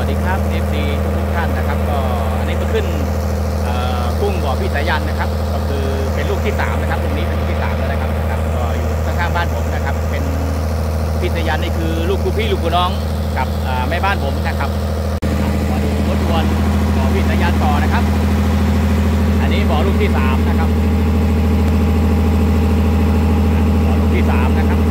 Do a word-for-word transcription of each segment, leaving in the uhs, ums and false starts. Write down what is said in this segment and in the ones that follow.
ดีครับ เอฟ ซี ทุกทุกท่านนะครับก็อันนี้ก็ขึ้นกุ้งบ่อพี่สายันนะครับก็คือเป็นลูกที่สามนะครับตรงนี้เป็นลูกที่สามแล้วนะครับนะครับก็อยู่ข้างๆบ้านผมนะครับเป็นพี่สายันนี่คือลูกคู่พี่ลูกคู่น้องกับแม่บ้านผมนะครับมาดูรถดวนบ่อพี่สายันต่อนะครับอันนี้บ่อลูกที่สามนะครับบ่อลูกที่สามนะครับ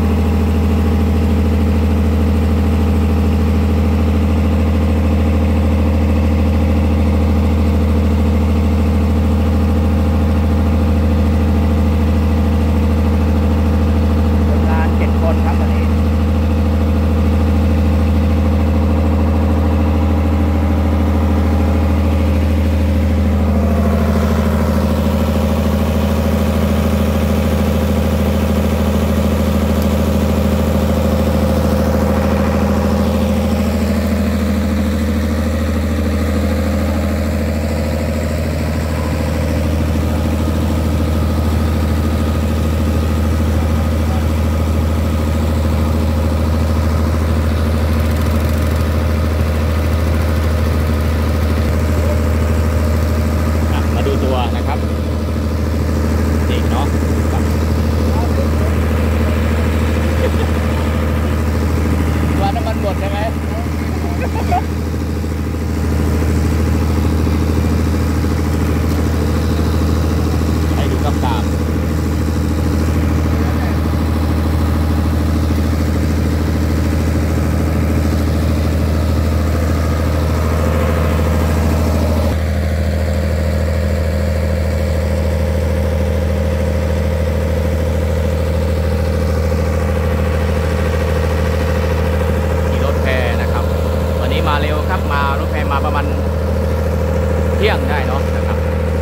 เที่ยงได้เนาะนะครับ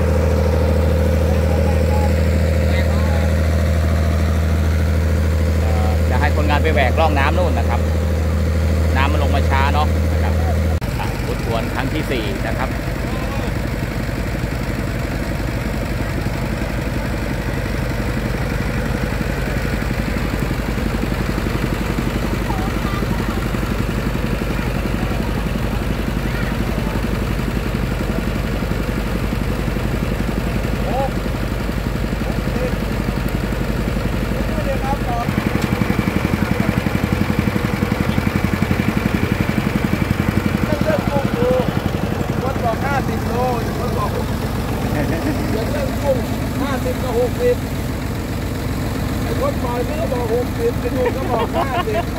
จะให้คนงานไปแหวกร่องน้ำนู่นนะครับน้ำมันลงมาช้าเนาะนะครับอุดทวนครั้งที่สี่นะครับหกสิบไอ้คนปล่อยไม่ก็บอกหกสิบจะดูก็บอกห้าสิบ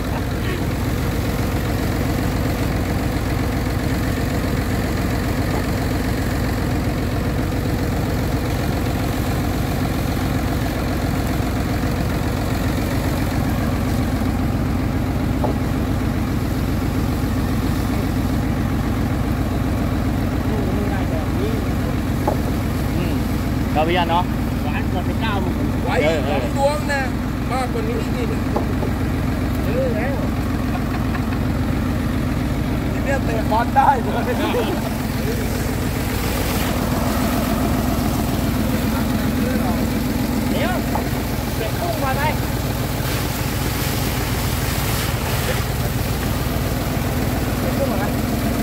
เราพี่ยันเนาะหวานกว่าเก้าไว้สองดวงนะมากกว่านี้นี่เออแล้วเนี่ยเตะบอลได้เลยเดี๋ยวเก็บกุ้งมาไหมเก็บกุ้งมาไหม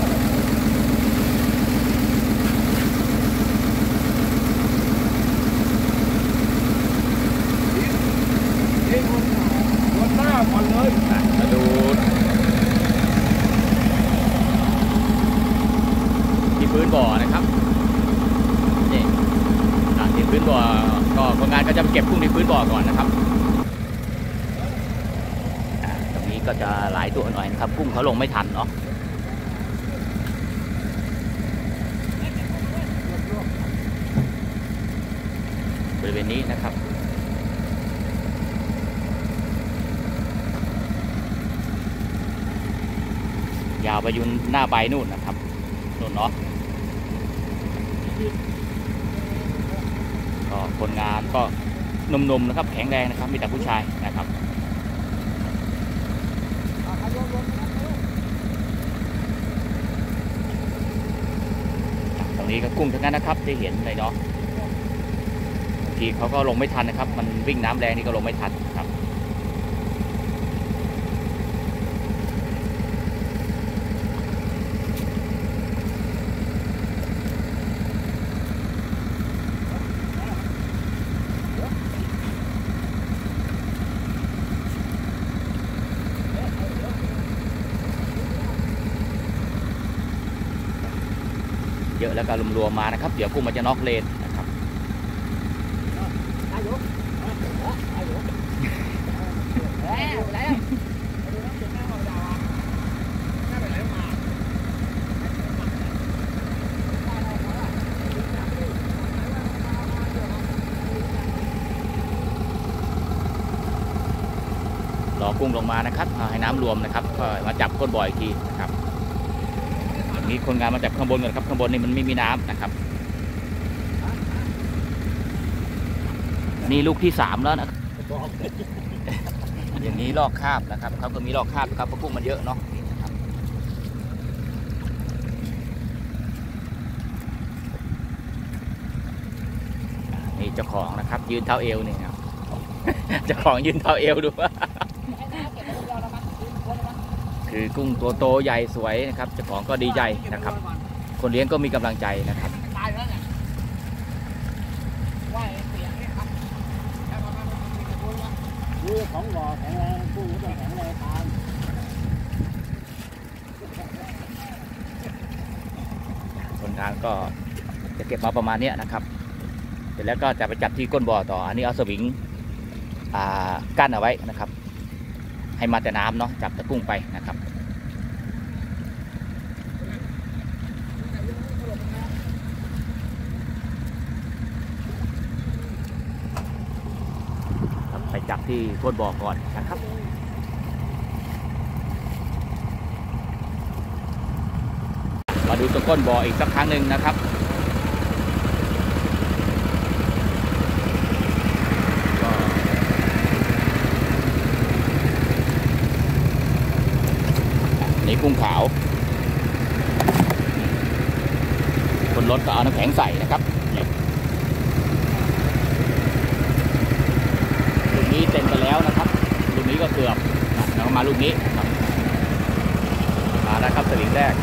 มาดูที่พื้นบ่อนะครับนี่ที่พื้นบ่อก็คนงานก็จะเก็บกุ้งที่พื้นบ่อก่อนนะครับตรงนี้ก็จะหลายตัวหน่อยนะครับกุ้งเขาลงไม่ทันเนาะบริเวณนี้นะครับยาวไปยุนหน้าใบนู่นนะครับนู่นเนาะก็คนงานก็หนุ่มๆนะครับแข็งแรงนะครับมีแต่ผู้ชายนะครับตรงนี้ก็กุ้งทั้งนั้นนะครับที่เห็นเลยเนาะบางทีเขาก็ลงไม่ทันนะครับมันวิ่งน้ำแรงนี่ก็ลงไม่ทันครับเเยอะแล้วก็รวมๆมานะครับเดี๋ยวกุ้งมันจะน็อกเลนนะครับรอกุ้งลงมานะครับให้น้ำรวมนะครับก็มาจับก้นบ่ออีกทีนะครับนี้คนงานมาจับข้างบนก่อนครับข้างบนนี่มันไม่มีน้ำนะครับนี่ลูกที่สามแล้วนะอย่างนี้ลอกคราบนะครับเขาก็มีลอกคราบครับเพราะกุ้งมันเยอะเนาะนี่เจ้าของนะครับยืนเท้าเอวนี่ครับเจ้าของยืนเท้าเอวดูว่าคือกุ้งตัวโตใหญ่สวยนะครับเจ้าของก็ดีใจนะครับคนเลี้ยงก็มีกำลังใจนะครับของบ่อแข็งแรงกุ้งก็ต้องแข็งแรงตามคนงานก็จะเก็บมาประมาณนี้นะครับเสร็จแล้วก็จะไปจับที่ก้นบ่อต่ออันนี้เอาสวิงกั้นเอาไว้นะครับให้มาแต่น้ำเนาะจับตะกุ้งไปนะครับไปจับที่ก้นบ่อก่อนนะครับมาดูตรงก้นบ่ออีกสักครั้งหนึ่งนะครับนี่กุ้งขาวคนรถก็เอาน้ำแข็งใส่นะครับลูกนี้เต็มไปแล้วนะครับลูกนี้ก็เกือบแล้วมาลูกนี้มาแล้วครับสลิงแรก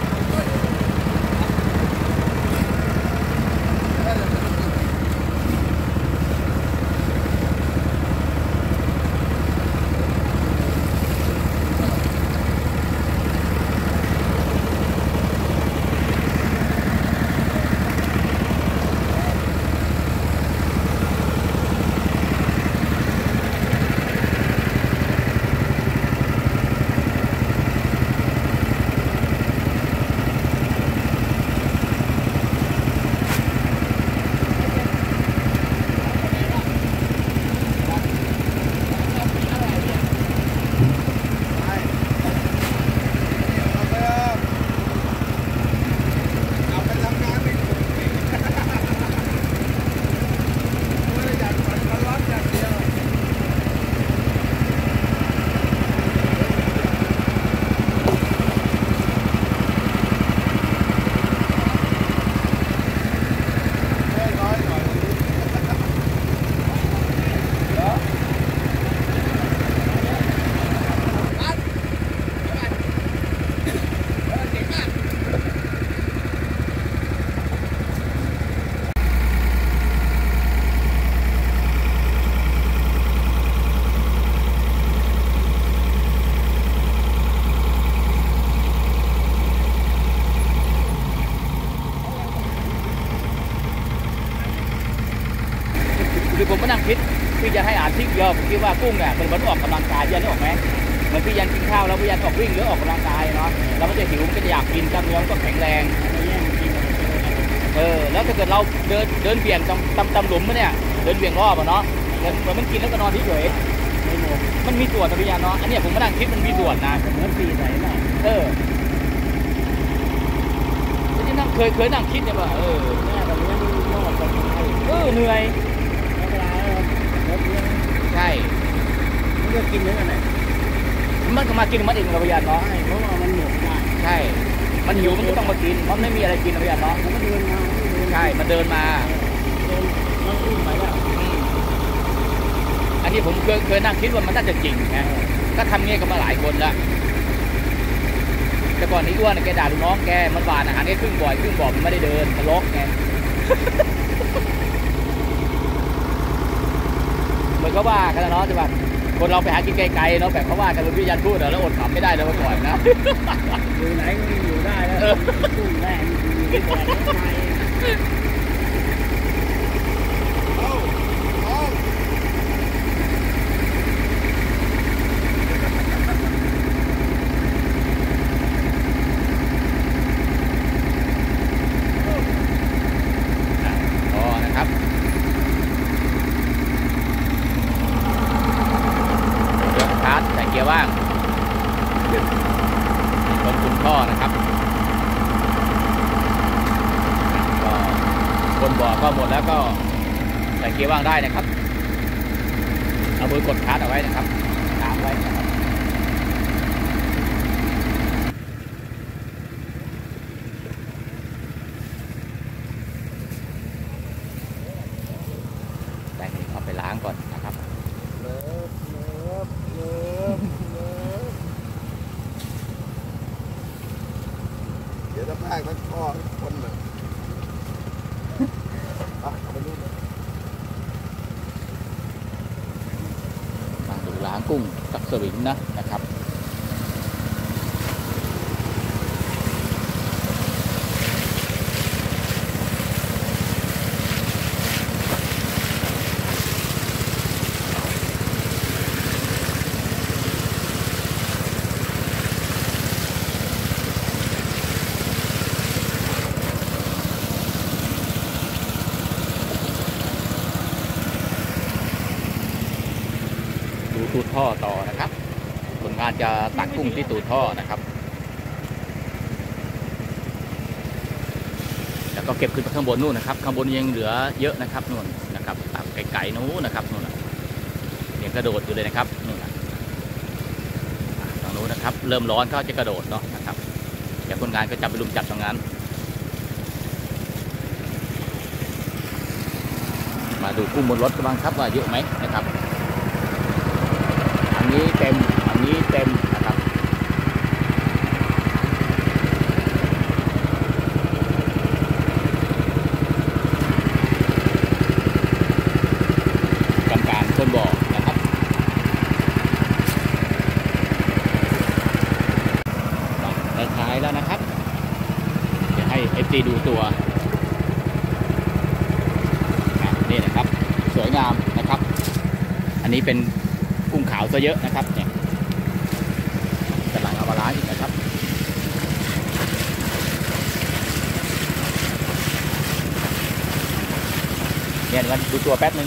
คือผมก็นั่งคิดพี่จะให้อ่านทิกเดียวผมคิดว่ากุ้งเนี่ยเป็นวันออกกำลังกายยันออกไหมเหมือนพี่ยันกินข้าวแล้วพี่ยันออกวิ่งหรือออกกำลังกายเนาะแล้วมันจะหิวมันก็จะอยากกินกล้ามเนื้อก็แข็งแรงเออแล้วถ้าเกิดเราเดินเดินเบี่ยงตำตำตำหลุมเนี่ยเดินเบี่ยงรอบอ่ะเนาะเหมือนมันกินแล้วก็นอนเฉยมันมีส่วนนะพี่ยันเนาะอันนี้ผมก็นั่งคิดมันมีส่วนนะเหมือนปีไหนน่ะเออที่นั่งเคยเคยนั่งคิดเนี่ยว่าเออแม่ก็เลี้ยงรอดไปเออเหนื่อยใช่มันก็กินเหมือนกันแหละมันก็มากินมันเองกับพยานเนาะเพราะว่ามันหมดได้ใช่มันหิวมันก็ต้องมากินเพราะไม่มีอะไรกินนะพยานเนาะมันก็เดินมาใช่มันเดินมาเดินมันอุ้มไปแล้วอันนี้ผมเคยเคยนั่งคิดว่ามันน่าจะจริงนะก็ทำเงี้ยกันมาหลายคนแล้วแต่ก่อนนี้อ้วนแกด่าลูกน้องแกมันหวานอาหารแค่ครึ่งบ่อยครึ่งบ่อมันไม่ได้เดินทะเลาะไงเหมือนเขาว่ากันเนาะใช่ป่ะคนเราไปหากินไกลๆเนาะแบบเขาว่ากันเป็นพี่ยันพูดแล้วอดขำไม่ได้เลยเมื่อก่อนนะอยู่ไหนก็อยู่ได้แล้วกุ้งแรงอยู่ที่บ่อนี้เอาเอาพอนะครับเลือกชาร์จใส่เกียร์ว่างบนคุมท่อนะครับก็บนบ่อก็หมดแล้วก็ใส่เกียร์ว่างได้นะครับเอามือกดชาร์จเอาไว้นะครับค้างไว้นะครับแต่นี่เอาไปล้างก่อนนะครับเลิฟเลิฟเลิฟเลิฟเดี๋ยวจะพากทั้งพ่อทั้งคนเลยเอาเอาไปนู่นเลยมาดูล้างกุ้งกับสวิงนะนะครับ ดูตูดท่อต่อนะครับผลงานจะตักกุ้งที่ตูดท่อนะครับ แล้วก็เก็บขึ้นไปข้างบนนู่นนะครับ ข้างบนยังเหลือเยอะนะครับนู่นนะครับตามไก่ๆนู้นนะครับนู่นน่ะยังกระโดดอยู่เลยนะครับนู่นน่ะอ่าตรงนู้นนะครับ เริ่มร้อนเขาจะกระโดดเนาะนะครับเดี๋ยวคนงานก็จับไปลุมจับตรงนั้น มาดูกุ้งบนรถกันบ้างครับว่าเยอะไหมนะครับ อันนี้เต็ม อันนี้เต็มนะครับกำการคนบ่อนะครับท้ายแล้วนะครับเดี๋ยวให้ เอฟ ซี ดูตัวนี่นะครับสวยงามนะครับ อันนี้เป็นกุ้งขาวซะเยอะนะครับเนี่ยกำลังเอามาล้างอีกนะครับเนี่ยงั้นดูตัวแป๊บนึง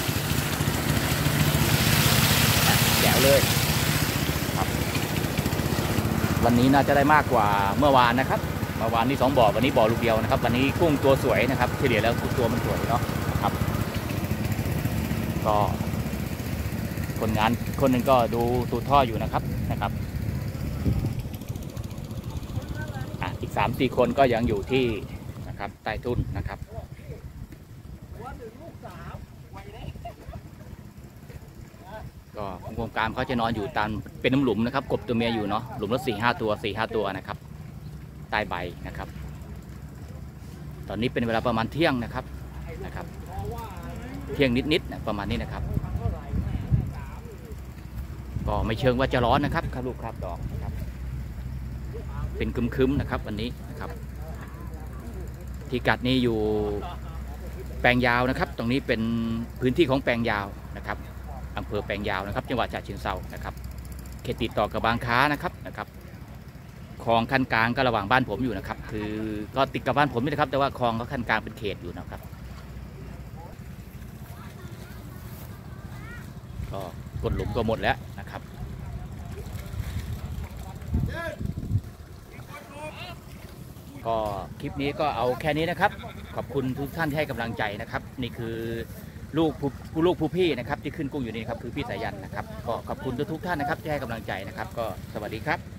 แจ๋วเลยครับวันนี้น่าจะได้มากกว่าเมื่อวานนะครับเมื่อวานนี้สองบ่อวันนี้บ่อลูกเดียวนะครับวันนี้กุ้งตัวสวยนะครับเฉลี่ยแล้วตัวมันสวยเนาะครับก็คนงานคนหนึ่งก็ดูตูดท่ออยู่นะครับนะครับอ่ะอีกสามสี่คนก็ยังอยู่ที่นะครับใต้ทุ่นนะครับก็ของโครงการเขาจะนอนอยู่ตามเป็นน้ำหลุมนะครับกบตัวเมียอยู่เนาะหลุมละสี่ห้าตัวสี่ห้าตัวนะครับใต้ใบนะครับ ตอนนี้เป็นเวลาประมาณเที่ยงนะครับนะครับเที่ยงนิดๆนะประมาณนี้นะครับก็ไม่เชิงว่าจะร้อนนะครับครับลูกครับดอกนะครับเป็นคึมๆนะครับวันนี้นะครับที่กัดนี้อยู่แปลงยาวนะครับ ตรงนี้เป็นพื้นที่ของแปลงยาวนะครับอำเภอแปลงยาวนะครับจังหวัดฉะเชิงเทรานะครับเขตติดต่อกับบางค้านะครับนะครับคลองขั้นกลางก็ระหว่างบ้านผมอยู่นะครับคือก็ติดกับบ้านผมนี่นะครับแต่ว่าคลองก็ขั้นกลางเป็นเขตอยู่นะครับก็กดหลุมก็หมดแล้วนะครับก็คลิปนี้ก็เอาแค่นี้นะครับขอบคุณทุกท่านที่ให้กำลังใจนะครับนี่คือลูกผู้ลูกผู้พี่นะครับที่ขึ้นกุ้งอยู่นี่ครับคือพี่สายันนะครับก็ขอบคุณทุกท่านนะครับที่ให้กำลังใจนะครับก็สวัสดีครับ